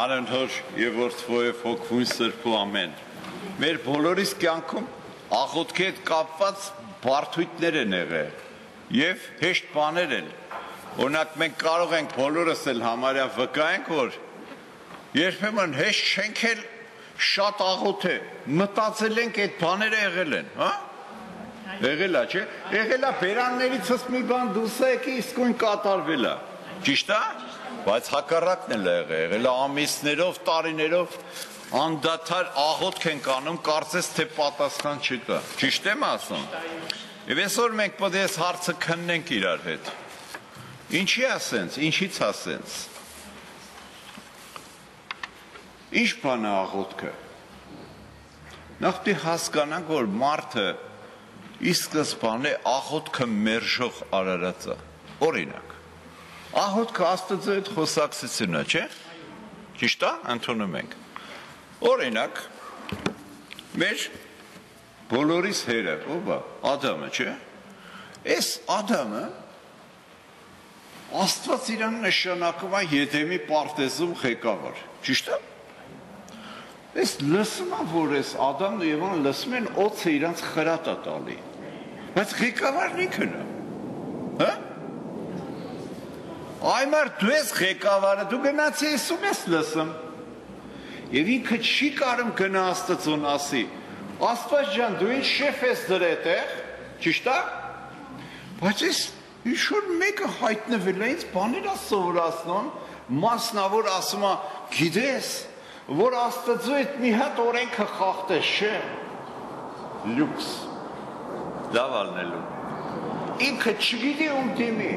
Անընդհոր եւ որդվոյով հոգվում սրբու ամեն։ Մեր բոլորիս կյանքում աղոթքի հետ կապված բարդույթներ են եղել եւ հեշտ բաներ են։ Օրինակ մենք կարող ենք բոլորս էլ համարյա վկայենք, որ երբեմն հեշտ չենք էլ շատ աղոթե, մտածել ենք այդ բաները եղել են, հա? Եղել է, չէ՞։ Եղել է բերաններիցս մի բան դուրս եկի, իսկույն կատարվել է։ Ճիշտ է։ Բայց հակառակն էլ եղել է ամիսներով, տարիներով անդադար աղոթք ենք անում, կարծես թե պատասխան չկա։ Ճիշտ եմ ասում։ Եվ այսօր մենք պետք է այս հարցը քննենք իրար հետ։ Ինչի է սենց, ինչից է սենց։ Ինչ բան է աղոթքը։ Նախ պետք է հասկանանք, որ մարդը ի սկզբանե աղոթքը մերժող արարած է։ Օրինակ, աղոթքը Աստծո հետ խոսակցությունն է, չէ՞։ Ճիշտ է, ընդունում ենք։ Օրինակ, մեր բոլորիս հերը, ով է, Ադամը, չէ՞։ Այս Ադամը Աստված իրան նշանակում է Եդեմի պարտեզում ղեկավար, ճիշտ է։ Այս լսում է, որ այս Ադամն ու Եվան լսում են օձը իրանց խրատ է տալի, բայց ղեկավարն ինքն է, հա։ Այմար դու ես ղեկավարը, դու գնացի եսում ես լսում, և ինքը չի կարում գնա Աստծուն ասի, Աստված ջան, դու ինչ շեֆ ես դր այդտեղ, ճիշտ է, բայց ես ինչ-որ մեկը հայտնվել է, ինձ բաներ է սովորացնում, մասնավոր ասում է, գիտես, որ Աստծո հետ մի հատ օրենքը խախտես, չէ, լյուքս, լավ ալնելու, ինքը չգիտի ում դիմի,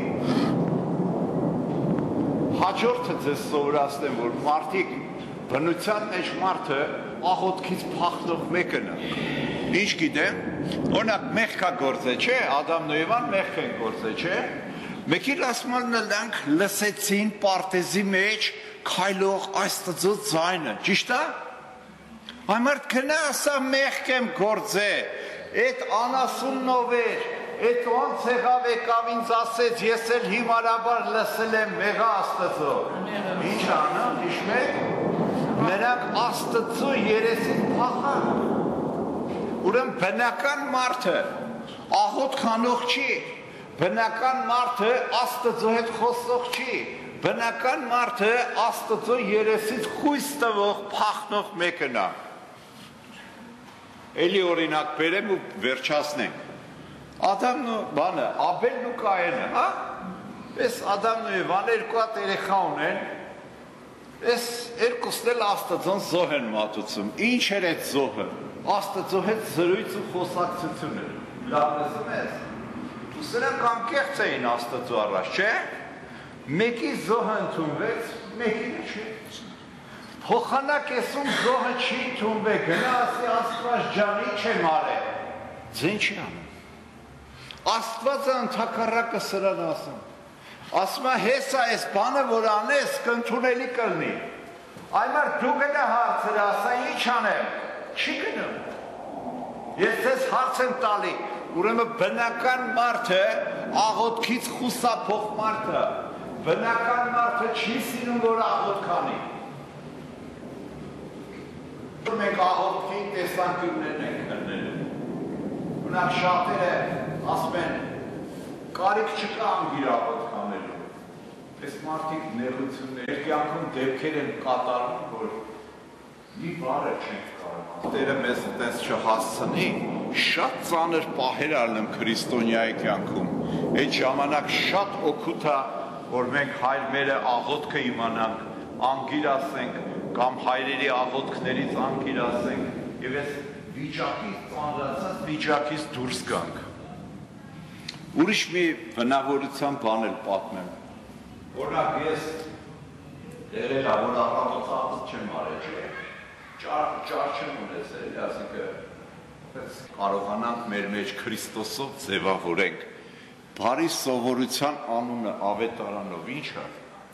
հաջորդը ձեզ սովորացնեմ, որ մարդիկ բնության մեջ մարդը աղոթքից փախնող մեկն է, ինչ գիտեմ, օրինակ մեղք է գործել, չէ, Ադամն ու Եվան մեղք են գործել, չէ, մեկի ասմանն լանք լսեցին պարտեզի մեջ քայլող Աստծո ձայնը, ճիշտ է։ Այմարդ գնա ասա մեղք եմ գործել, այդ անասուննով էր, այդ ոնց եղավ եկավ ինձ ասեց, ես էլ հիմարաբար լսել եմ մեղա Աստծո։ Ինչ անեմ, հիշում եք, նրանք Աստծո երեսին փախան։ Ուրեմն բնական մարդը աղոթք անող չի, բնական մարդը Աստծո հետ խոսող չի, բնական մարդը Աստծո երեսից խույս տվող փախնող մեկն է։ Էլի օրինակ բերեմ ու վերջացնենք։ Ադամն ու բանը, Աբելն ու Կայենը, հա? Այս Ադամն ու Եվան երկու հատ երեխա ունեն, այս երկուսն էլ Աստծոն զոհ են մատուցում։ Ինչ էր այդ զոհը։ Աստծո հետ զրույց ու խոսակցություն էր։ Լավ լսում ես։ Ու սրանք անկեղծ էին Աստծո առաջ, չէ՞։ Մեկի զոհը ընդունվեց, մեկին չի։ Փոխանակ եսում զոհը չի ընդունվել, գնա ասի Աստված ջան, ինչ եմ արել։ Ձեն չի անում։ Աստվածը ընդհակառակը սրան ասում։ Ասում է հեսա այս բանը, որ անես, կընդունելի կլինի։ Այմար դու գնա հարցրը, ասա ինչ անեմ, չի գնում։ Ես ձեզ հարց եմ տալի, ուրեմն բնական մարդը, աղոթքից խուսափող մարդը, բնական մարդը չի սիրում, որ աղոթք անի։ Մենք աղոթքի տեսանկյուններն ենք քննելու։ Ունակ շատերը ասում են, կարիք չկա անգիր աղոթք անելու։ Այս մարդիկ նեղություններ, կյանքում դեպքեր են կատարում, որ մի բառը չենք կարող։ Տերը մեզ այդպես չհասցնի, շատ ծանր պահեր առնեմ քրիստոնյայի կյանքում։ Այդ ժամանակ շատ օգուտ է, որ մենք հայրերը աղոթքը իմանանք, անգիրասենք, կամ հայրերի աղոթքներից անգիրասենք, եւ այս վիճակից ծանրացած վիճակից դուրս գանք։ Ուրիշ մի բնավորության բան էլ պատմեմ։ Օրինակ ես եղել է, որ աղոթած չեմ արել, չէ։ Ճար չեմ ունեցել, այսինքն կարողանանք մեր մեջ Քրիստոսով ձևավորենք։ Բարի սովորության անունը ավետարանով ինչ է։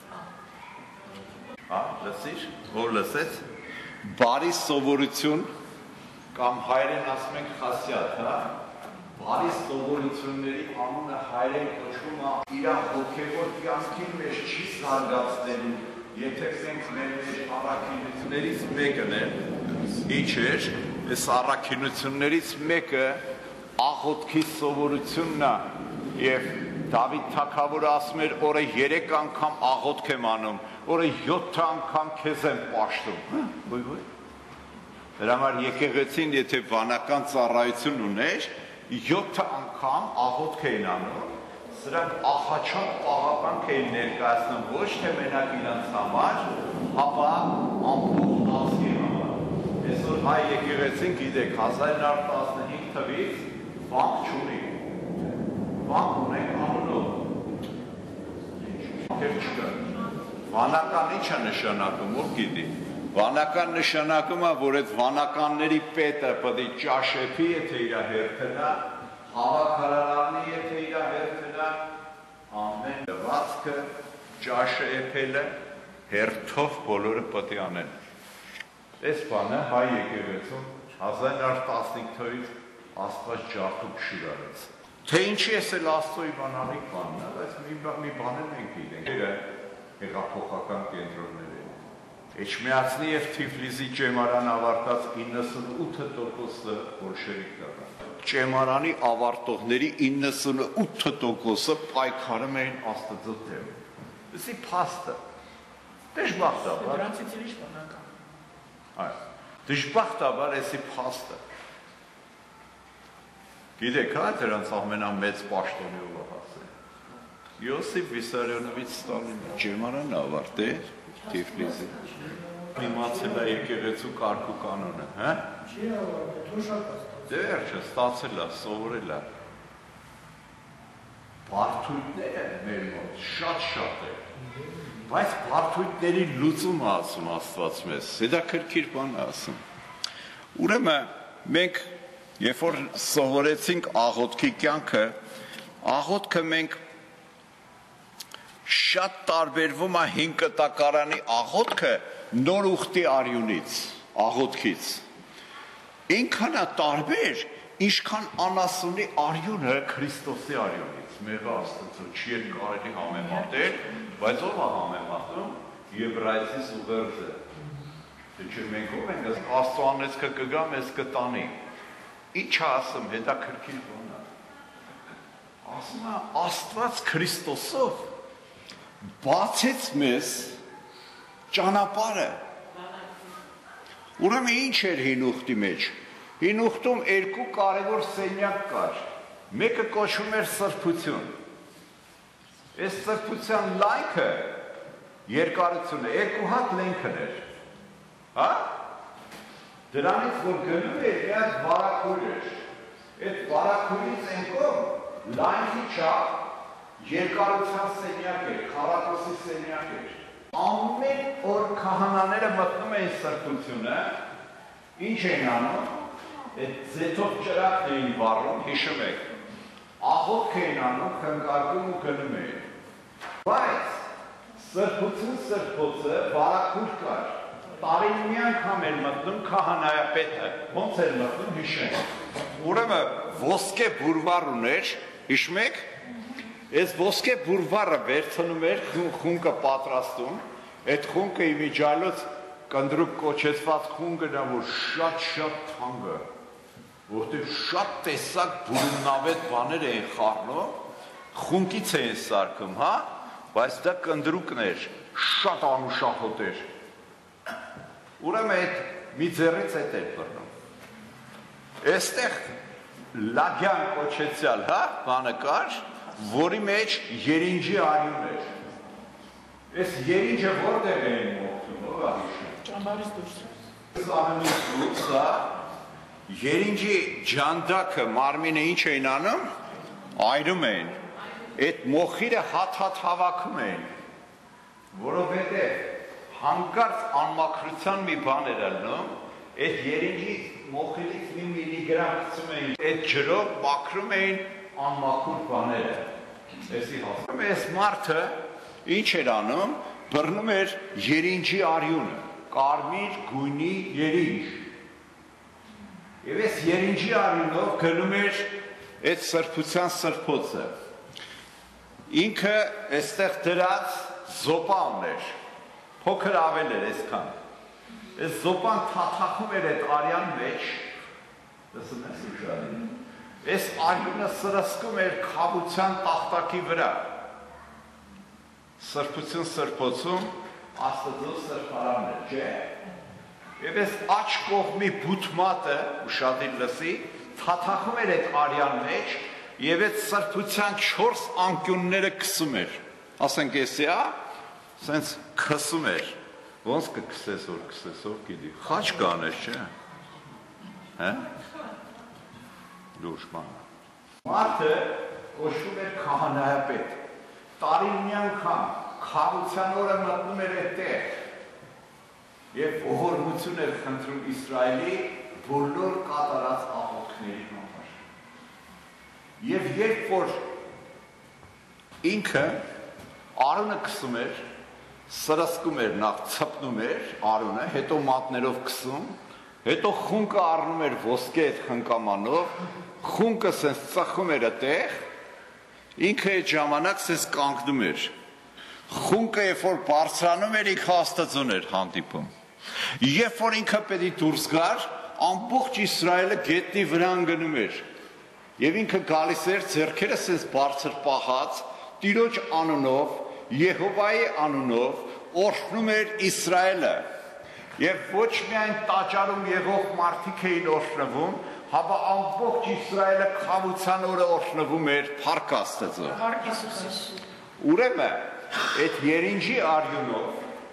Հա, լսիր, որ լսեց։ Բարի սովորություն կամ հայերեն ասում ենք խասյաթ, հա։ Բարի սովորությունների անունը հայերեն կոչվում է իր հոգևոր կյանքի մեջ չի զարգացնելու, եթե մենք մեր առաքինություններից մեկն է, ինչ էր, այս առաքինություններից մեկը աղոթքի սովորությունն է եւ Դավիթ թագավորը ասում էր օրը 3 անգամ աղոթք եմ անում, օրը 7 անգամ քեզ եմ պաշտում։ Ոյ։ Դրա համար եկեղեցին եթե վանական ծառայություն ուներ, 7 անգամ աղոթք էին անում, սրանք աղաչան պաղապանք էին ներկայացնում ոչ թե մենակ իրենց համար, ապա ամբողջ ազգի համար։ Այսօր հայ եկեղեցին գիտեք 1915 թվականից բանկ չունի։ Բանկ ունենք անունով։ Վանական ինչ է նշանակում, ով գիտի։ Վանական նշանակում է, որ այդ վանականների պետը պետք է ճաշեփի, եթե իր հերթնա, հավաքարարանի, եթե իր հերթնա, ամեն լվացքը ճաշը էփելը հերթով բոլորը պետք է անեն։ Այս բանը հայ եկեղեցում 1915 թվականից Աստված ջարդուկ շիրարեց։ Թե ինչի էս էլ Աստծո իվանալիք բանն է, բայց մի բան էլ մենք գիտենք, հեղափոխական կենտրոններ են։ Էջմիածնի և Թիֆլիսի ճեմարան ավարտած 98%-ը բոլշևիկ դառան։ Ճեմարանի ավարտողների 98%-ը պայքարում էին Աստծո դեմ։ Դեսի փաստը։ Դժբախտաբար։ Դրանցից ինչ բանական։ Այո։ Դժբախտաբար էսի փաստը։ Գիտեք, հա, դրանց ամենամեծ պաշտոնի ով հասել։ Յոսիֆ Վիսարյոնովիչ Ստալինը ճեմարան ավարտել Թիֆլիսի։ Իմացել է եկեղեցու կարգ ու կանոնը, հա? Չի ավարտել, թոշակած։ Դեռ չստացել է, սովորել է։ Բարդույթները մեր մոտ շատ է։ Բայց բարդույթների լուծումը ասում Աստված մեզ, հետաքրքիր բան ասում։ Ուրեմն մենք երբ որ սովորեցինք աղոթքի կյանքը, աղոթքը մենք շատ տարբերվում է 5 կտակարանի աղոթքը նոր ուխտի արյունից, աղոթքից։ Ինքան է տարբեր, ինչքան անասունի արյունը Քրիստոսի արյունից, մեղա Աստծո չի էլ կարելի համեմատել, բայց ով է համեմատում Եբրայեցիս ուղերձը։ Թե չէ մենք ով ենք, Աստծո անեծքը կգա, մեզ կտանի։ Ինչ ասում, հետաքրքիր բան է։ Ասում է Աստված Քրիստոսով բացեց մեզ ճանապարհը։ Ուրեմն ինչ էր հին ուխտի մեջ։ Հին ուխտում 2 կարևոր սենյակ կար։ Մեկը կոչվում էր սրբություն։ Այս սրբության լայնքը երկարությունը 2 հատ լենքն էր։ Հա? Դրանից որ գնում էր միած վարակույր էր, այդ վարակույրից ենքով լայնքի չափ երկարության սենյակ էր, քառակուսի սենյակ էր։ Ամեն օր քահանաները մտնում էին սրբությունը, ինչ էին անում, այդ ձեթով ճրակն էին վառում, հիշում եք, աղոթք էին անում, խնկարկում ու գնում էին։ Բայց սրբություն սրբոցը վարակույր կար։ Տարին մի անգամ էր մտնում քահանայապետը, ոնց էր մտնում հիշենք։ Ուրեմն ոսկե բուրվար ուներ, հիշում եք, այս ոսկե բուրվարը վերցնում էր, խունկը պատրաստում, այդ խունկը իմիջիալոց կնդրուկ կոչեցված խունկը նա որ շատ թանկ է, որտեղ շատ տեսակ բուրումնավետ բաներ էին խառնում, խունկից էին սարքում, հա, բայց դա կնդրուկն էր, շատ անուշահոտ էր։ Ուրեմն այդ մի ձեռից այդ էր բռնում։ Այստեղ լագյան կոչեցյալ, հա, բանը կար, որի մեջ երինջի արյուն էր։ Այս երինջը որտեղ էին մոքվում, ով է հիշում։ Ճամբարից դուրս։ Այս ամենից դուրս է, երինջի ջանդակը մարմինը ինչ էին անում, այրում էին։ Այդ մոխիրը հատ հավաքում էին, որովհետև հանկարծ անմաքրության մի բան էր ալնում, այդ երինջի մոխիրից մի միլիգրամ գցում էին, այդ ջրով մաքրում էին անմաքուր բաները։ Այս մարդը ինչ էր անում, բռնում էր երինջի արյունը, կարմիր գույնի երինջ։ Եվ այս երինջի արյունով գնում էր այդ սրբության սրբոցը։ Ինքը այստեղ դրած զոպա ուներ, փոքր ավել էր այսքան։ Այս զոպան թաթախում էր այդ արյան մեջ, լսում ես ուժարին, այս արյունը սրսկում էր քավության տախտակի վրա, սրբություն սրբոցում, Աստծո սրբարանն էր, չէ՞։ Եվ այս աջ կողմի բութմատը, ուշադիր լսի, թաթախում էր այդ արյան մեջ և այդ սրբության 4 անկյունները քսում էր, ասենք էսի է, սենց քսում էր, ոնց կքսես որ գիտի, խաչ կանես, չէ՞։ Հա։ Լուրջ բան։ Մարդը կոչվում էր քահանայապետ, տարին մի անգամ քավության օրը մտնում էր այդտեղ և ողորմություն էր խնդրում Իսրայելի բոլոր կատարած աղոթքների համար։ Եվ երբ որ ինքը արունը քսում էր, սրսկում էր, նախ ցպնում էր արունը, հետո մատներով քսում, հետո խունկը առնում էր ոսկե այդ խնկամանով, խունկը սենց ծխում էր այդտեղ, ինքը այդ ժամանակ սենց կանգնում էր։ Խունկը երբ որ բարձրանում էր, ինքը Աստծուն էր հանդիպում։ Երբ որ ինքը պետք է դուրս գար, ամբողջ Իսրայելը գետնի վրա ընկնում էր։ Եվ ինքը գալիս էր ձեռքերը սենց բարձր պահած, Տիրոջ անունով, Եհովայի անունով օրհնում էր Իսրայելը։ Եվ ոչ միայն տաճարում եղող մարդիկ էին օրհնվում, հապա ամբողջ Իսրայելը քավության օրը օրհնվում էր փառք Աստծո։ Փառք Հիսուսի։ Ուրեմն այդ երինջի արյունով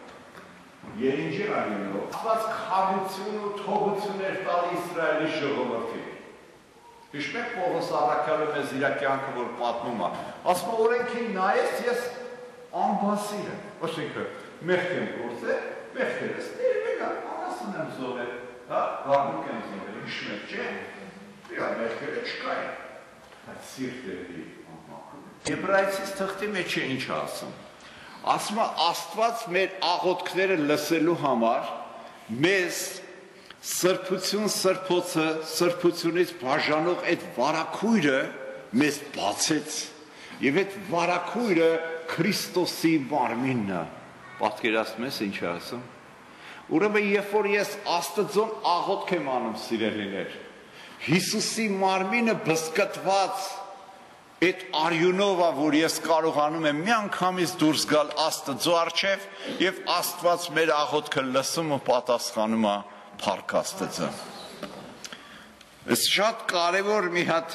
Աստված քավություն ու թողություն էր տալի Իսրայելի ժողովրդին։ Հիշում եք Պողոս առաքյալը մեզ իր կյանքը որ պատմում է, ասում է օրենքին նայես ես անբասիր եմ, ոչինքը մեղք եմ գործել, մեղքերս տերվել է, անասուն եմ զոհել, հա, գարնուկ եմ զոհել, հիշում եք, չէ՞, իրա մեղքերը չկային, այդ սիրտերի անմաքրում։ Եբրայեցիս թղթի մեջ է ինչ ասում, ասում է Աստված մեր աղոթքները լսելու համար մեզ սրբություն սրբոցը, սրբությունից բաժանող այդ վարակույրը մեզ բացեց և այդ վարակույրը Քրիստոսի մարմինն է, պատկերացնում ես ինչ է ասում, ուրեմն երբ որ ես Աստծուն աղոթք եմ անում սիրելիներ, Հիսուսի մարմինը բզկտված այդ արյունով է, որ ես կարողանում եմ մի անգամից դուրս գալ Աստծո առջև և Աստված մեր աղոթքը լսում ու պատասխանում է փառք Աստծո։ Այս շատ կարևոր մի հատ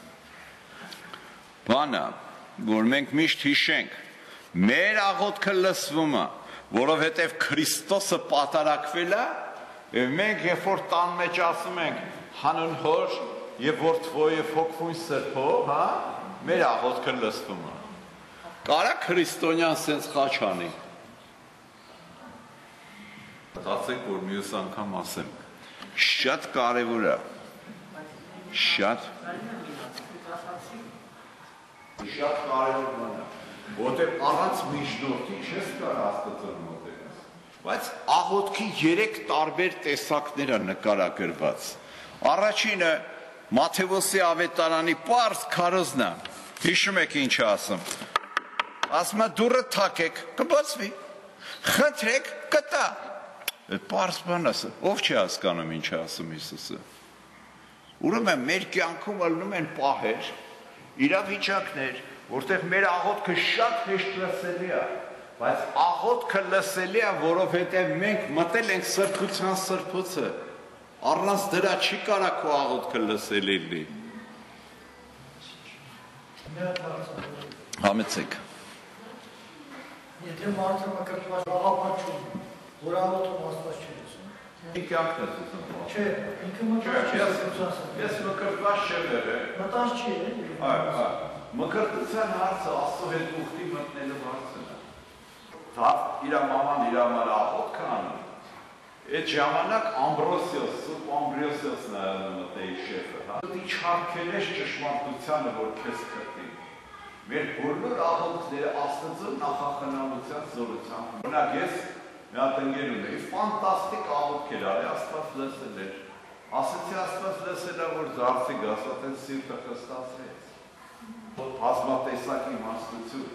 բան է, որ մենք միշտ հիշենք, մեր աղոթքը լսվում է, որովհետև Քրիստոսը պատարակվել է, և մենք երբ որ տան մեջ ասում ենք հանուն Հոր և Որդու և Հոգու Սրբով, հա, մեր աղոթքը լսվում է։ Կարա քրիստոնյան սենց խաչ անի։ Մտածեք, որ մյուս անգամ ասեմ, շատ կարևոր է, շատ կարևոր բան է, որտեղ առանց միջնորդի չես կարող Աստծուն մոտենաս, բայց աղոթքի 3 տարբեր տեսակներ է նկարագրված։ Առաջինը Մատթեոսի ավետարանի պարզ քարոզն է, հիշում եք ինչ է ասում, ասում է դուռը թակեք, կբացվի, խնդրեք, կտա։ Պարզ բան ասը, ով չի հասկանում ինչ է ասում Հիսուսը։ Ուրեմն մեր կյանքում ելնում են պահեր, իրավիճակներ, որտեղ մեր աղոթքը շատ հեշտ լսելի է, բայց աղոթքը լսելի է, որովհետև մենք մտել ենք սրբության սրբոցը, առանց դրա չի կարա քո աղոթքը լսելի լինի։ Համեցեք։ Եթե մարդը մկրտված աղապան չունի, որ աղոթում Աստված չի լսում։ Ինքը ակն է սուսում։ Չէ, ինքը մկրտված ես մկրտված չեմ եղել։ մտած չի է։ Մկրտության հարցը Աստծո հետ ուխտի մտնելու հարցն է։ Դա իր մաման իր համար աղոթք անում։ Այդ ժամանակ Ամբրոսիոս, Սուրբ Ամբրոսիոսն է մտեի շեֆը, հա։ Դու չարքել ես ճշմարտությանը, որ քեզ կրտի։ Մեր բոլոր աղոթքները Աստծո նախախնամության զորությամբ։ Օրինակ ես մի հատ ընկեր ունեի, ֆանտաստիկ աղոթք էր արել, Աստված լսել էր։ Ասեցի Աստված լսել է, որ դարձի գաս, այդպես սիրտը խստացրեց։ Բազմատեսակ իմաստություն։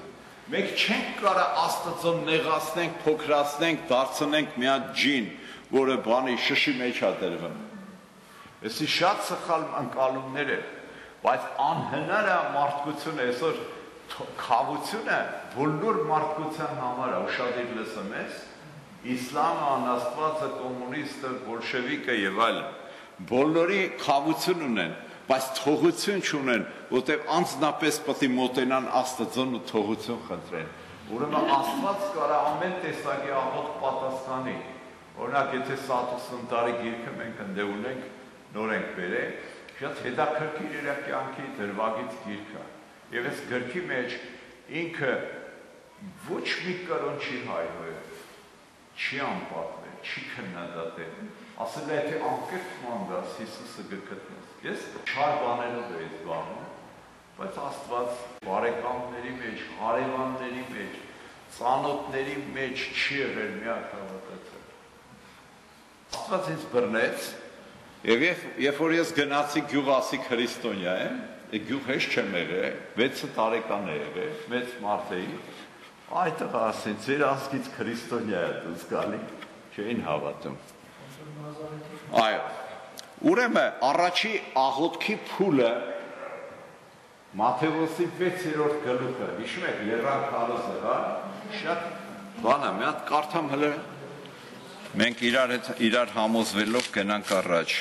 Մենք չենք կարա Աստծուն նեղացնենք, փոքրացնենք, դարձնենք մի հատ ջին, որը բանի շշի մեջ է դրվում։ Էսի շատ սխալ ընկալումներ են, բայց անհնար է մարդկությունը այսօր խավությունը բոլոր մարդկության համար է, ուշադիր լսում ես, իսլամը, անաստվածը, կոմունիստը, բոլշևիկը եւ այլն, բոլորի խավություն ունեն, բայց թողություն չունեն, որտեղ անձնապես պետք է մոտենան Աստծուն ու թողություն խնդրեն։ Ուրեմն Աստված կարա ամեն տեսակի աղոտ պատասխանի։ Օրինակ, եթե Սատուսն տարի գիրքը մենք ընդ ունենք, նոր ենք բերել, շատ հետաքրքիր իր կյանքի դրվագից գիրք է։ Եվ այս գրքի մեջ ինքը ոչ մի կրոն չի հայհոյել, չի անպատվել, չի քննադատել, ասել է, թե անկեղծ մանգաս Հիսուսը գտնես։ Ես չար բաներով էի զբաղվում, բայց Աստված բարեկամների մեջ, հարևանների մեջ, ծանոթների մեջ չի եղել մի հատ հավատացել։ Աստված ինձ բռնեց, եւ երբ որ ես գնացի գյուղ ասի քրիստոնյա եմ, գյուղ հեշտ չեմ եղել, 6 տարեկան է եղել, մեծ մարդ էի, այդտեղ ասեն, ձեր ազգից քրիստոնյա է դուս գալի, չէին հավատում։ Այո, ուրեմն առաջի աղոթքի փուլը Մատթեոսի 6-րդ գլուխը, հիշում եք Լեռան քարոզը, հա, շատ բան է, մի հատ կարդամ հələ, մենք իրար համոզվելով գնանք առաջ։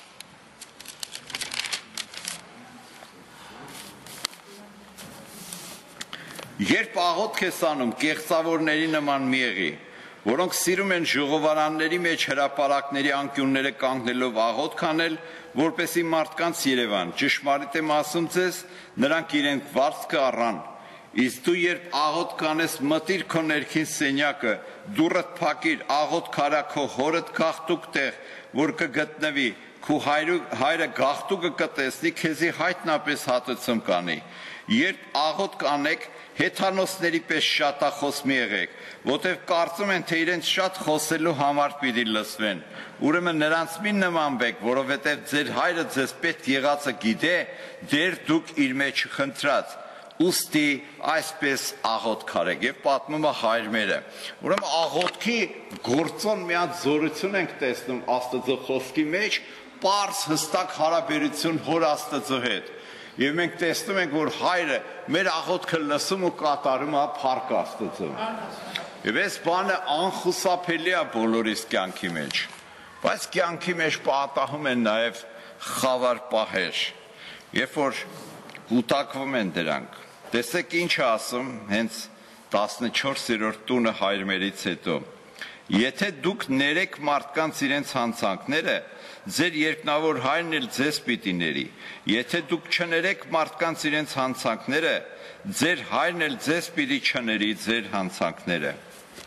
Երբ աղոթք ես անում, կեղծավորների նման մի եղի, որոնք սիրում են ժողովարանների մեջ հրապարակների անկյունները կանգնելով աղոթք անել, որպեսզի մարդկանց Երևան, ճշմարիտ եմ ասում ձեզ, նրանք իրենք վարձքը առան, իսկ դու երբ աղոթք կանես, մտիր քո ներքին սենյակը, դուռդ փակիր, աղոթք արա քո հորդ գաղտուկ տեղ, որ կգտնվի, քո հայրը գաղտուկը կտեսնի, քեզի հայտնապես հատուցում կանի։ Երբ աղոթք անեք, հեթանոսների պես շատախոս մի եղեք, որտեղ կարծում են, թե իրենց շատ խոսելու համար պիտի լսվեն։ Ուրեմն նրանց մի նմանվեք, որովհետև ձեր հայրը ձեզ պետք եղածը գիտե, դեռ դուք իր մեջ խնդրած։ Ուստի այսպես աղոթք արեք եւ պատմում է հայրմերը։ Ուրեմն աղոթքի գործոն մի հատ զորություն ենք տեսնում Աստծո խոսքի մեջ, պարզ հստակ հարաբերություն հոր Աստծո հետ։ Եվ մենք տեսնում ենք, որ հայրը մեր աղոթքը լսում ու կատարում է փառք Աստծո։ Եվ այս բանը անխուսափելի է բոլորիս կյանքի մեջ։ Բայց կյանքի մեջ պատահում են նաև խավար պահեր, երբ որ կուտակվում են դրանք։ Տեսեք ինչ է ասում հենց 14-րդ տունը հայրմերից հետո։ Եթե դուք ներեք մարդկանց իրենց հանցանքները, ձեր երկնավոր հայրն էլ ձեզ պիտի ների։ Եթե դուք չներեք մարդկանց իրենց հանցանքները, ձեր հայրն էլ ձեզ պիտի չների ձեր հանցանքները։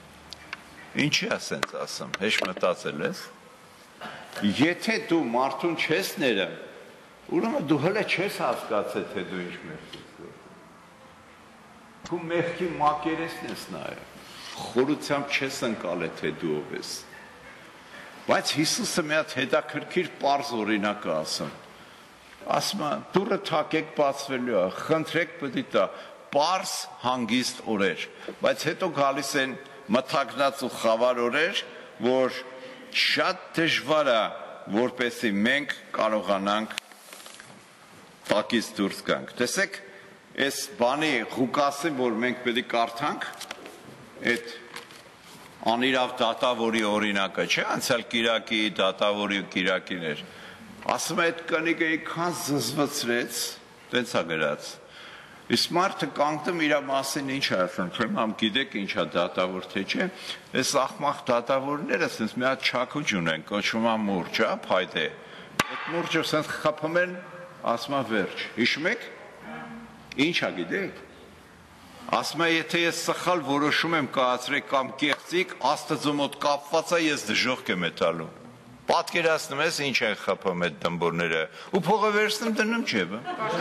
Ինչի է սենց ասում, հեշտ մտածել ես։ Եթե դու մարդուն չես ները, ուրեմն դու հələ չես հասկացել, թե դու ինչ մեղք ես գործում։ Դու մեղքի մակերեսն ես նայել, խորությամբ չես ընկալել, թե դու ով ես։ Բայց Հիսուսը մի հատ հետաքրքիր պարզ օրինակ է ասում։ Ասում է, դուռը թակեք բացվելու է, խնդրեք պետք է տա, պարզ հանգիստ օրեր, բայց հետո գալիս են մթագնած ու խավար օրեր, որ շատ դժվար է, որպեսզի մենք կարողանանք տակից դուրս գանք։ Տեսեք, այս բանի Ղուկասին, որ մենք պետք է կարդանք, այդ անիրավ դատավորի օրինակը, չէ՞, անցյալ կիրակի դատավորի ու կիրակիներ։ Ասում է, այդ կնիկը այնքան զզվացրեց, տենց է գրած։ Իսկ մարդը կանգնում իր մասին ինչ է ասում, չեմ գիտեք ինչ է դատավոր թե չէ, այս աղմախ դատավորները ասես մի հատ չակուճ ունեն, կոչվում է մուրճ, հա, փայտե։ Այդ մուրճը ասես խփում են, ասում է վերջ։ Հիշում եք։ Ինչ է գիտեք։ Ասում է, եթե ես սխալ որոշում եմ կայացրել կամ կեղծիկ, Աստծո մոտ կապված է, ես դժոխք եմ տալու։ Պատկերացնում ես ինչ են խփում այդ դմբորները ու փողը վերցնում դնում ջեբը։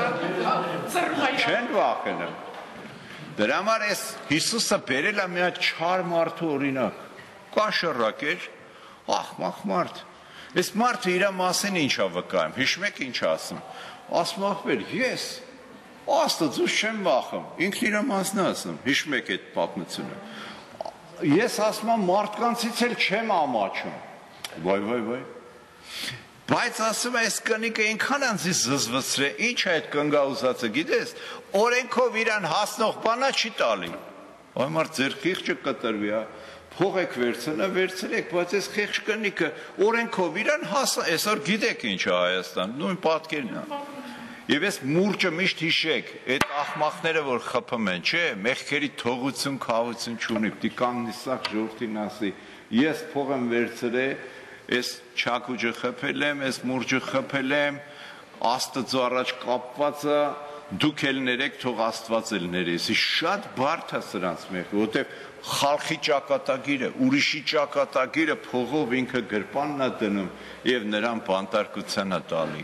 Չեն վախենում։ Դրա համար էս Հիսուսը բերել է մի հատ չար մարդու օրինակ։ Կաշռակ էր, աղմախ մարդ։ Այս մարդը իր մասին ինչ է վկայում։ Հիշում եք ինչ ասում։ Ասում ախպեր, ես Աստծուց չեմ վախում, ինքն իր մասն ասում, հիշում եք այդ պատմությունը։ Ես ասում եմ մարդկանցից էլ չեմ ամաչում։ Վայ։ Բայց ասում այս կնիկը ինքան անձի զզվցրե, ինչ է այդ կնգա ուզածը, գիտես, օրենքով իրան հասնող բանա չի տալի։ Այ մարդ ձեր խիղճը կտրվի, փող եք վերցրեք, բայց այս խիղճ կնիկը օրենքով իրան հասա, այսօր գիտեք ինչ է Հայաստան, նույն պատկերն է։ Եվ այս մուրճը միշտ հիշեք, այդ աղմախները, որ խփում են, չէ, մեղքերի թողություն, քավություն չունի, պիտի կանգնի սաղ ժողովրդին ասի, ես փող եմ վերցրել, այս չակուճը խփել եմ, այս մուրճը խփել եմ, Աստծո առաջ կապվածը, դուք էլ ներեք, թող Աստված էլ ներես։ Շատ բարդ է սրանց մեղքը, որտեղ խալխի ճակատագիրը, ուրիշի ճակատագիրը փողով ինքը գրպանն է դնում եւ նրան բանտարկության է տալի։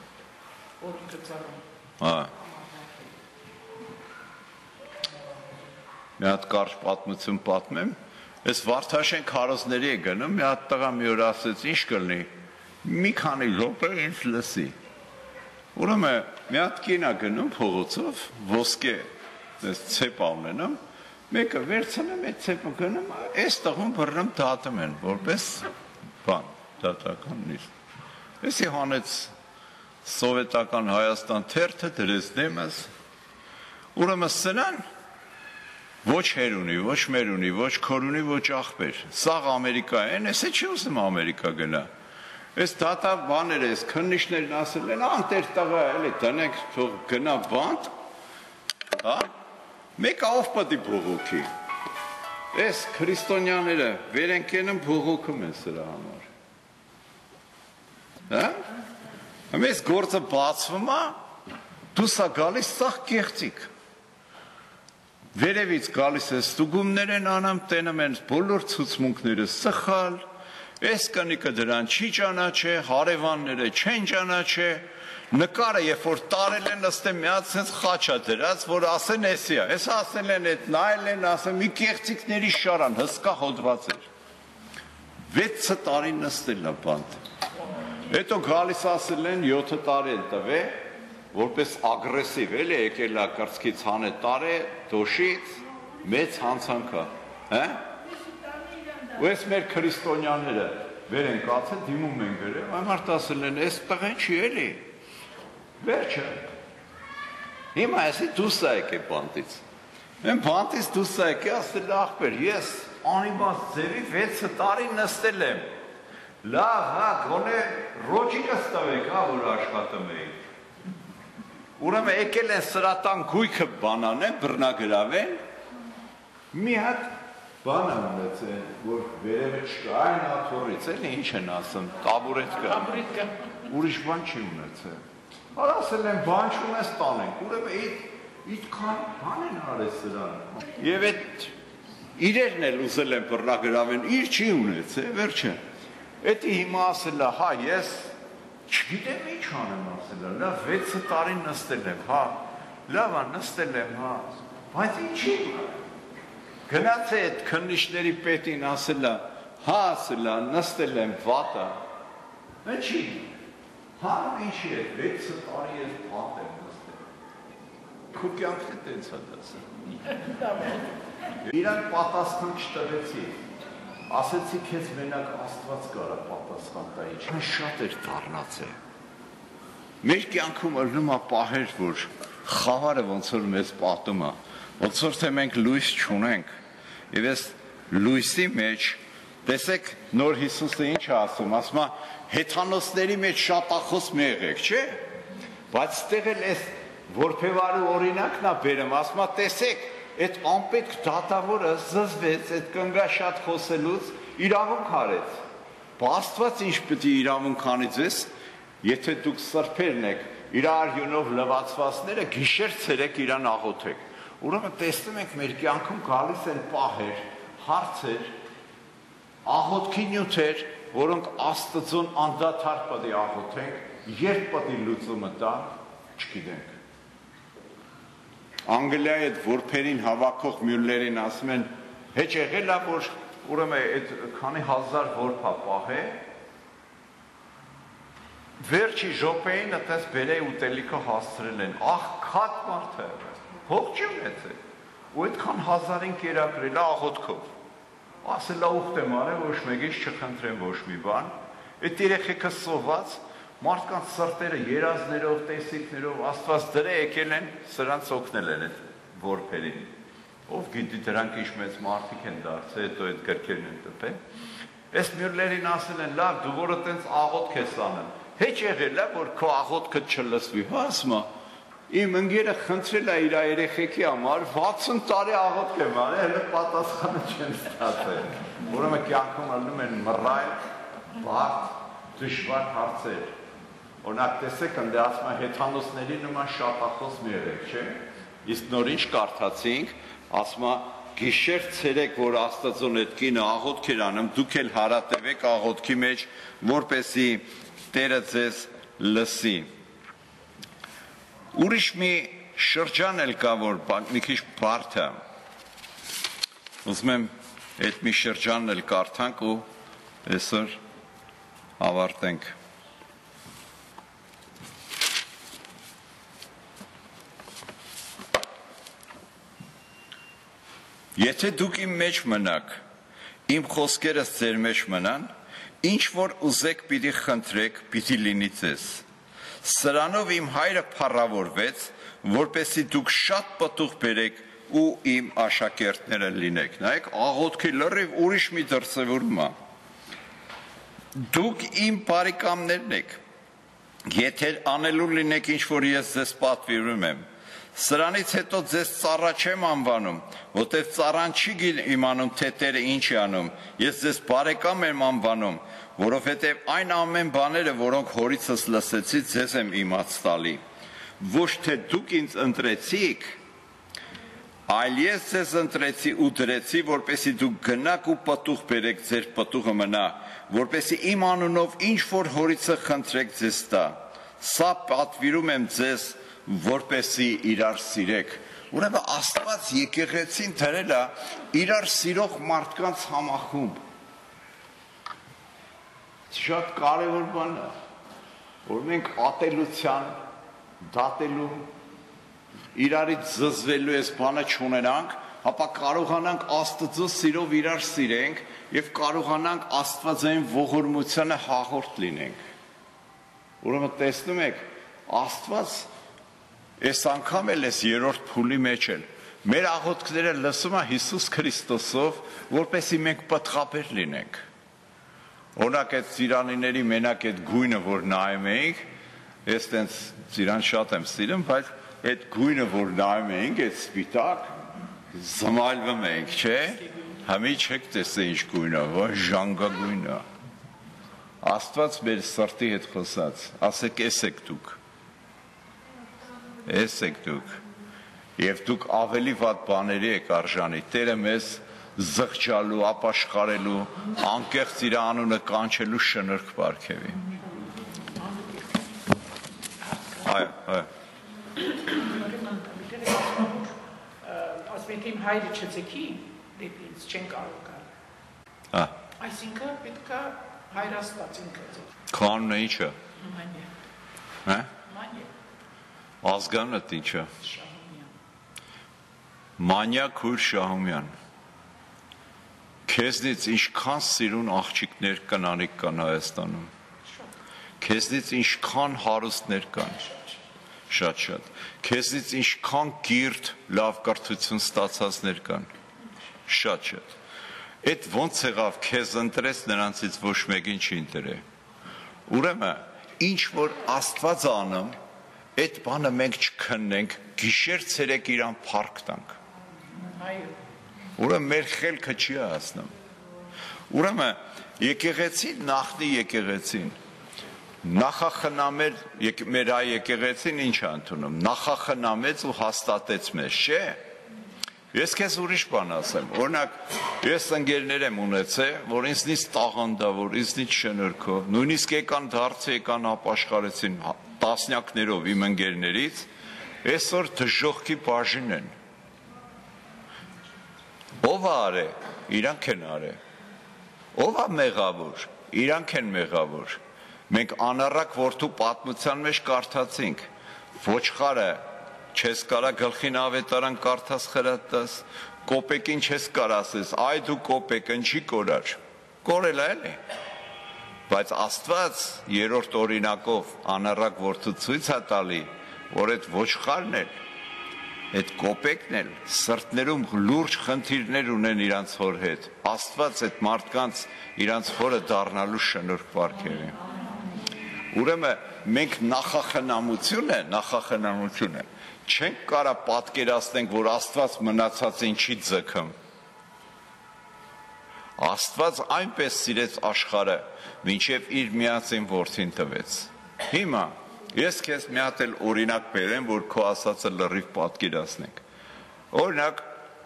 Մի հատ կարճ պատմություն պատմեմ, այս Վարդաշեն քարոզների է գնում, մի հատ տղա մի օր ասեց, ինչ կլինի, մի քանի րոպե ինձ լսի։ Ուրեմն մի հատ կին է գնում փողոցով, ոսկե, այս ցեպ ունենամ, մեկը վերցնում է ցեպը գնում, այս տղուն բռնում դատում են, որպես բան, դատական նիստ։ Էսի հանեց սովետական Հայաստան թերթը դրեց դեմս, ուրեմն սրան ոչ հեր ունի, ոչ մեր ունի, ոչ քոր ունի, ոչ աղբեր, սաղ Ամերիկա են, էսե չի ուզում Ամերիկա գնա։ Այս դատա բաները, այս քննիչներն ասել են, անտեր տղա էլի տնենք, թող գնա բանտ, հա, մեկը ով պտի բողոքի, այս քրիստոնյաները վեր են կենում բողոքում են սրա համար, հա, մեզ գործը բացվում է, դուս է գալիս սաղ կեղծիկ, վերևից գալիս է ստուգումներ են անում, տենում են բոլոր ցուցմունքները սխալ, Այս կնիկը դրան չի ճանաչե, հարևանները չեն ճանաչե, նկարը երբ որ տարել են ըստեմ մի հատ sense խաչա դրած, որ ասեն էսի է, այս ասել են այդ նայել են, ասեն մի կեղծիկների շարան, հսկա հոդված էր։ 6 տարի նստել է բանտ։ Հետո գալիս ասել են 7 տարի են տվե, որպես ագրեսիվ էլի եկել է կրծքից հանե տարե, դոշից, մեծ հանցանքա, հա? Ու ես մեր քրիստոնյաները վեր են կացել, դիմում են գրել, այմարդ ասել են, այս տղեն չի էլի, վերջը, հիմա այսի դուս է եք է բանտից, են բանտից դուս է եք է, ասել աղբեր, ես անիմաց ձևի 6 տարի նստել եմ, լավ, հա, գոնե ռոջիկը ստավեք, հա, որ աշխատում էի, ուրեմն եկել են սրատան գույքը բանանեն, բռնագրավեն, մի հատ բան եմ ունեցել, որ վերևը չկա, այն աթորից, էլի ինչ են ասում, տաբուրետ կա, ուրիշ բան չի ունեցել, ասել են բան չունես տանենք, ուրեմն իդքան բան են արել սրան, և այդ իրերն էլ ուզել են բռնագրավեն, իր չի ունեցել, վերջը, էդի հիմա ասել է, հա, ես չգիտեմ ինչ անեմ ասել է, լավ 6 տարի նստել եմ, հա, լավ է նստել եմ, հա, բայց ինչի Գնաց է այդ քննիչների պետին ասել է, հա ասել է, նստել եմ վատը, ինչի, հա ինչի է, 6 տարի ես վատ եմ նստել, քու կյանքն է տենց է դասը, իրան պատասխան չտվեցի, ասեցի քեզ մենակ Աստված կարա պատասխան տա, ինչան շատ էր դառնացել, մեր կյանքում ըրնում է պահեր, որ խավարը ոնց որ մեզ պատում է, ոնց որ թե մենք լույս չունենք, և ես լույսի մեջ, տեսեք նոր Հիսուսը ինչ է ասում, ասում է հեթանոսների մեջ շատախոս մի եղեք, չէ, բայց ստեղ էլ ես որբևարու օրինակն է բերում, ասում է տեսեք, այդ անպետք դատավորը զզվեց, այդ կնգա շատ խոսելուց իրավունք արեց, Աստված ինչ պետք է իրավունք անի ձեզ, եթե դուք սրբերն եք, իր արյունով լվացվածները գիշեր ցերեկ իրան աղոթեք, ուրեմն տեսնում ենք մեր կյանքում գալիս են պահեր, հարցեր, աղոթքի նյութեր, որոնք Աստծուն անդադար պետք է աղոթենք, երբ պետք է լուծումը տա, չգիտենք։ Անգլիայի այդ որբերին հավաքող մյուլլերին ասում են, հեչ եղել է, որ ուրեմն այդ քանի հազար որբա պահ է, Վերջի րոպեին այդպես բերեի ուտելիքը հասցրել են, աղքատ մարդ է, հող չի ունեցել, ու այդքան հազարին կերակրել աղոտքով, ասել ուխտ եմ արել, ոչ մեկից չխնդրեմ ոչ մի բան, այդ երեխեքը սոված, մարդկանց սրտերը երազներով, տեսիքներով, Աստված դրա եկել են, սրանց օգնել են այդ որբերին, ով գիտի դրանք ինչ մեծ մարդիկ են դարձել, հետո այդ գրքերն են տպել, այս մյուրներին ասել են, լավ, դու որը տենց աղոտք ես անում, Հեչ եղել է, որ քո աղոտքը չլսվի, հասմա, իմ ընկերը խնդրել է իր երեխեքի համար, 60 տարի աղոտք եմ արել, հələ պատասխանը չեն ստացել, ուրեմն կյանքում ալնում են մռայլ, բարդ, դժվար հարցեր, օրինակ տեսեք, ընդ ասում է հեթանոսների նման շատախոս մի եղեք, չէ՞, իսկ նոր ինչ կարդացինք, ասում է գիշեր ցերեկ, որ Աստծուն այդ կինը աղոտք էր անում, դուք էլ հարատևեք աղոտքի մեջ, որպեսզի Տերը ձեզ լսի։ Ուրիշ մի շրջան էլ կա, որ մի քիչ բարդ է։ Ուզում եմ այդ մի շրջանն էլ կարդանք ու այսօր ավարտենք։ Եթե դուք իմ մեջ մնաք, իմ խոսքերս ձեր մեջ մնան, ինչ որ ուզեք պիտի խնդրեք, պիտի լինի ձեզ։ Սրանով իմ հայրը փառավորվեց, որպեսզի դուք շատ պտուղ բերեք ու իմ աշակերտները լինեք։ Նայեք, աղոթքի լրիվ ուրիշ մի դրսևորում է։ Դուք իմ բարեկամներն եք։ Եթե անելու լինեք ինչ որ ես ձեզ պատվիրում եմ, սրանից հետո ձեզ ծառա չեմ անվանում, որտեղ ծառան չի իմանում, թե Տերը ինչ է անում, ես ձեզ բարեկամ եմ անվանում, որովհետև այն ամեն բաները, որոնք հորիցս լսեցի, ձեզ եմ իմաց տալի, ոչ թե դուք ինձ ընտրեցիք, այլ ես ձեզ ընտրեցի ու դրեցի, որպեսզի դուք գնաք ու պտուղ բերեք, ձեր պտուղը մնա, որպեսզի իմ անունով ինչ որ հորիցը խնդրեք ձեզ տա, սա պատվիրում եմ ձեզ, որպեսզի իրար սիրեք։ Ուրեմն Աստված եկեղեցին դրել է իրար սիրող մարդկանց համախումբ։ Շատ կարևոր բան է, որ մենք ատելության, դատելու, իրարից զզվելու այս բանը չունենանք, ապա կարողանանք Աստծո սիրով իրար սիրենք եւ կարողանանք Աստվածային ողորմությանը հաղորդ լինենք։ Ուրեմն տեսնում եք, Աստված Այս անգամ էլ ես երրորդ փուլի մեջ էլ մեր աղոթքները լսում է Հիսուս Քրիստոսով, որպեսզի մենք պտղաբեր լինենք։ Օրինակ այդ ծիրանիների մենակ այդ գույնը, որ նայում էինք, ես տենց ծիրան շատ եմ սիրում, բայց այդ գույնը, որ նայում էինք, այդ սպիտակ, զմայլվում էինք, չէ՞։ Համի չեք տեսել ինչ գույնը, որ ժանգագույնը։ Աստված մեր սրտի հետ խոսած, ասեք եսեք դուք։ Եսեք դուք, և դուք ավելի վատ բաների եք արժանի, Տերը մեզ զղջալու, ապաշխարելու, անկեղծ իր անունը կանչելու շնորհք պարգևի։ Այո։ Ասենք իմ հայրը չձգի, դեպի ինձ չեն կարող գալ։ Այսինքն պետք է հայր Աստված ինքը ձգի։ Քո անունը ինչ է։ Մանյա։ Մանյա։ Ազգանդ ինչ է։ Մանյա Քույր Շահումյան։ Քեզնից ինչքան սիրուն աղջիկներ կան անիկ կան Հայաստանում։ Քեզնից ինչքան հարուստներ կան։ Շատ։ Քեզնից ինչքան կիրթ, լավ կրթություն ստացածներ կան։ Շատ։ Այդ ոնց եղավ քեզ ընտրեց, նրանցից ոչ մեկին չի ընտրել։ Ուրեմն ինչ որ Աստված անում, այդ բանը մենք չքննենք, գիշեր ցերեկ իրան փառք տանք։ Այո։ Ուրեմն մեր խելքը չի հասնում։ Ուրեմն եկեղեցին նախնի եկեղեցին նախախնամել մեր այ եկեղեցին ինչ է ընդունում, նախախնամեց ու հաստատեց մեզ, չէ՞։ Ես քեզ ուրիշ բան ասեմ, օրինակ ես ընկերներ եմ ունեցել, որ ինձնից տաղանդավոր, ինձնից շնորհքով, նույնիսկ եկան դարձ եկան ապաշխարեցին տասնյակներով իմ ընկերներից, այսօր դժոխքի բաժին են։ Ով է արել, իրանք են արել։ Ով է մեղավոր, իրանք են մեղավոր։ Մենք անառակ որդու պատմության մեջ կարդացինք, ոչխարը չես կարա գլխին ավետարան կարդաս խրատաս, կոպեկին չես կարա ասես, այ դու կոպեկ ընչի կորար, կորել է էլի, բայց Աստված երրորդ օրինակով անառակ որդու ցույց է տալի, որ այդ ոչխարն էլ, այդ կոպեկն էլ սրտներում լուրջ խնդիրներ ունեն իրանց հոր հետ, Աստված այդ մարդկանց իրանց հորը դառնալու շնորհք պարգևի։ Ուրեմն մենք նախախնամություն է, չենք կարա պատկերացնենք, որ Աստված մնացածին չի ձգում։ Աստված այնպես սիրեց աշխարհը, մինչև իր միածին որդին տվեց։ Հիմա ես քեզ մի հատ էլ օրինակ բերեմ, որ քո ասածը լրիվ պատկերացնենք։ Օրինակ,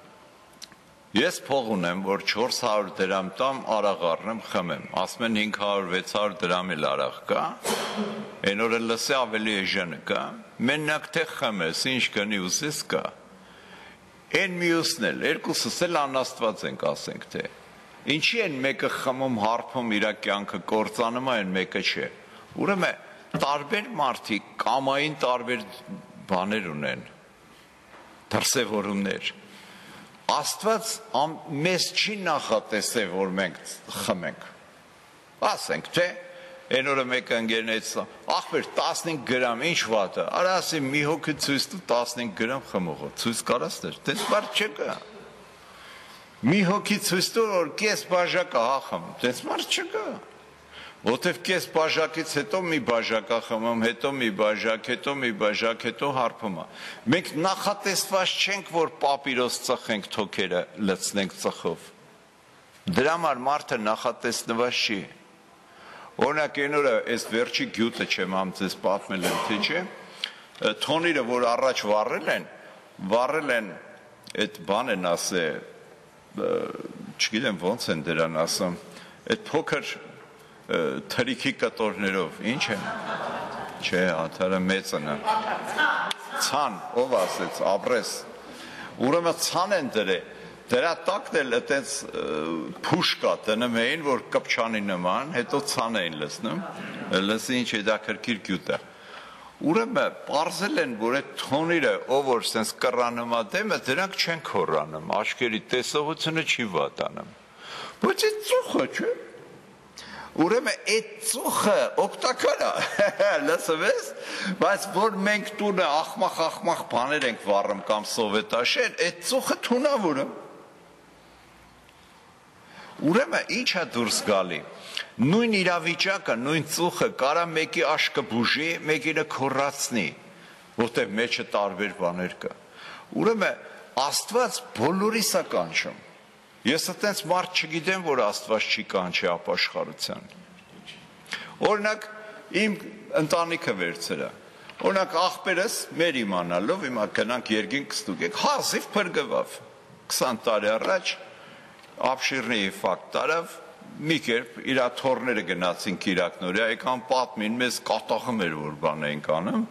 ես փող ունեմ, որ 400 դրամ տամ արաղ առնեմ, խմեմ, ասում են 500-600 դրամ էլ արաղ կա, այն օրը լսե ավելի էժանը կա, մենակ թե խմես, ինչ կնի ուզես կա, այն մյուսն էլ, երկուսս էլ անաստված ենք, ասենք թե, ինչի են մեկը խմում, հարբում, իր կյանքը կործանում, այն մեկը չէ, ուրեմն տարբեր մարդիկ կամային տարբեր բաներ ունեն, դրսևորումներ, Աստված մեզ չի նախատեսել, որ մենք խմենք, ասենք թե, այն օրը մեկը ընկերներից, ախպեր 15 գրամ, ինչ վատը, արա ասի մի հոգի ցույց տու 15 գրամ խմողը, ցույց կարաս դեր, դες մարդ չկա, մի հոգի ցույց տու, որ կես բաժակը հախմ, դες մարդ չկա, Որտև կես բաժակից հետո մի բաժակա խմում, հետո մի բաժակ, հետո հարբում է։ Մենք նախատեսված չենք, որ պապիրոս ծխենք թոքերը, լցնենք ծխով։ Դրա համար մարդը նախատեսնված չի։ Օրինակ այն օրը այս վերջի գյուտը չեմ ամ ձեզ պատմել եմ, թե չէ, թոնիրը, որ առաջ վառել են այդ բան են ասել, չգիտեմ ոնց են դրան ասում, այդ փոքր թրիքի կտորներով, ինչ են, չէ, աթարը մեծն է, ցան, ով ասեց, ապրես, ուրեմն ցան են դրե, դրա տակն էլ այտենց փուշ կա տնում էին, որ կպչանի նման, հետո ցան էին լցնում, լսի ինչ հետաքրքիր գյուտ է, ուրեմն պարզել են, որ այդ թոնիրը, ով որ սենց կռանում է դեմը, դրանք չեն քորանում, աչքերի տեսողությունը չի վատանում, բայց այդ ծուխը չէ, Ուրեմն այդ ծուխը օգտակար է, լսում ես, բայց որ մենք տունը ախմախ բաներ ենք վառում կամ սովետաշեն, այդ ծուխը թունավոր է։ Ուրեմն ինչ է դուրս գալի։ Նույն իրավիճակը, նույն ծուխը կարա մեկի աշկը բուժի, մեկինը քորացնի, որտեղ մեջը տարբեր բաներ կա։ Ուրեմն Աստված բոլորիս է կանչում։ Ես այտենց մարդ չգիտեմ, որ Աստված չի կանչի ապաշխարության։ Օրինակ, իմ ընտանիքը վերցրա, օրինակ աղբերս մեր իմանալով, հիմա գնանք երկինք կստուգենք, հազիվ փրկվավ, 20 տարի առաջ, ապշիրնեի ֆակտ տարավ, մի կերպ իր թորները գնացին կիրակնորյա, եկան պատմին, մեզ կատաղում էր, որ բան էինք անում,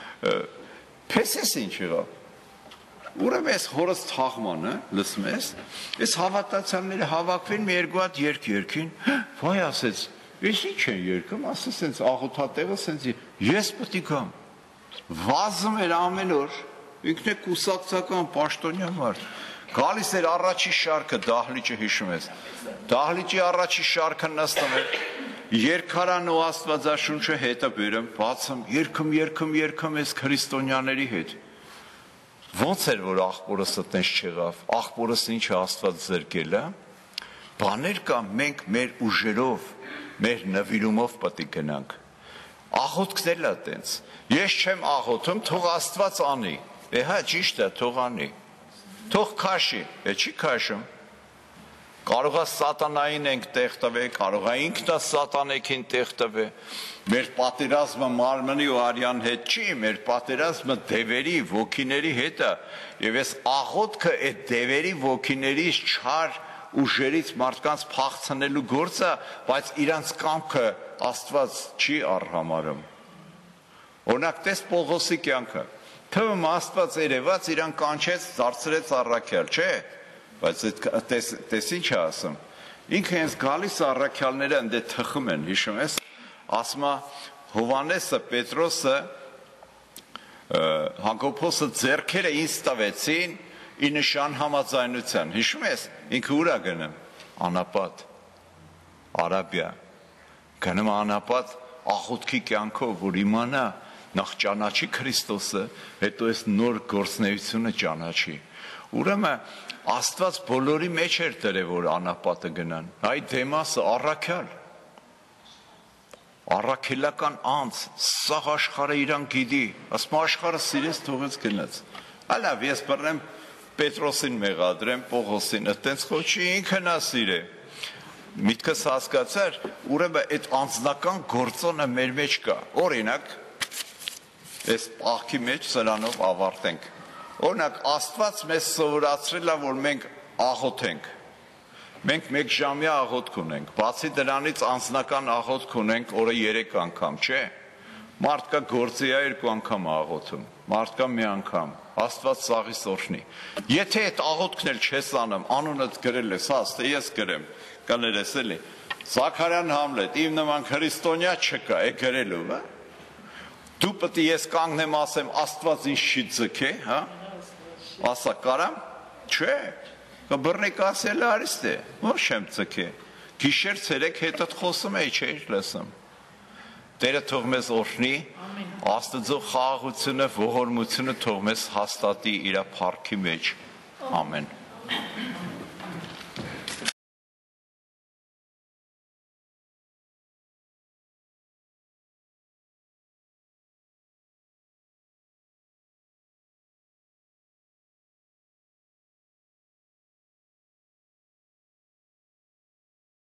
պես ես ինչ եղավ, Ուրեմն ես հորս թաղմանը, լսում ես, ես հավատացյալները հավաքվին մի երկու հատ երկին, վայ ասեց, ես ինչ են երկում, ասես սենց աղոթատեղը սենց, ես պտի գամ, վազում էր ամեն օր, ինքն է կուսակցական պաշտոնյա մարդ, գալիս էր առաջի շարքը, դահլիճը հիշում ես, դահլիճի առաջի շարքը նստում էր, երկարան ու աստվածաշունչը հետը բերում, բացում, երգում ես քրիստոնյաների հետ, Ոնց էր, որ աղբորս այտենց չեղավ, աղբորս ինչը Աստված զրկել է, բաներ կա մենք մեր ուժերով, մեր նվիրումով պտի գնանք, աղոթքն էլ է այտենց, ես չեմ աղոթում, թող Աստված անի, հա ճիշտ է, թող անի, թող քաշի, չի քաշում, կարող է սատանային ենք տեղ տվել, կարող է ինքն է սատանեքին տեղ տվել, մեր պատերազմը մարմնի ու արյան հետ չի, մեր պատերազմը դևերի, ոգիների հետ է, և ես աղոթքը այդ դևերի, ոգիներից չար ուժերից մարդկանց փախցնելու գործը, բայց իրանց կամքը Աստված չի արհամարում։ Օրինակ տես Պողոսի կյանքը, թվում Աստված երևաց, իրան կանչեց, դարձրեց առաքյալ, չէ, բայց տես ինչ է ասում, ինքը հենց գալիս առաքյալները ընդ թխում են, հիշում ես, ասма Հովանեսը, Պետրոսը, Հակոբոսը ձեռքերը ինձ տվեցին ի նշան համաձայնության։ Հիշում ես, ինքը ուր է գնում, անապատ, Արաբիա, գնում անապատ աղոթքի կյանքով, որ իմանա նախ ճանաչի Քրիստոսը, հետո այս նոր գործունեությունը ճանաչի։ Ուրեմն Աստված բոլորի մեջ էր դրել, որ անապատը գնան։ Այդ Դեմասը առաքելական անձ, սաղ աշխարհը իրան գիտի, ասում աշխարհը սիրեց թողեց գնաց։ Ալավ, ես բռնեմ Պետրոսին մեղադրեմ, Պողոսին, այտենց խոչի ինքն է սիրե։ Միտքս հասկացար, ուրեմն այդ անձնական գործոնը մեր մեջ կա։ Օրինակ, այս պահքի մեջ սրանով ավարտենք։ Օրինակ, Աստված մեզ սովորացրել է, որ մենք աղոթենք։ Մենք 1 ժամյա աղոթք ունենք, բացի դրանից անձնական աղոթք ունենք օրը 3 անգամ, չէ՞։ Մարդկա գործիա 2 անգամ աղոթում, մարդկա մի անգամ, Աստված սաղի սորհնի։ Եթե այդ աղոթքն էլ չես անում, անունդ գրել ես, հաստե ես գրեմ, կներես էլի։ Զաքարյան Համլետ, իմ նման քրիստոնյա չկա, է գրելու, հա։ Դու պետք է ես կանգնեմ ասեմ, Աստված ինձ չի ձգե, հա։ Ասա կարամ, չէ։ Կբռնեք ասել արիստ է, որ չեմ ձգե։ Գիշեր ցերեկ հետդ խոսում էի, չէի լսում։ Տերը թող մեզ օրհնի, Աստծո խաղաղությունը, ողորմությունը թող մեզ հաստատի իր փառքի մեջ։ Ամեն։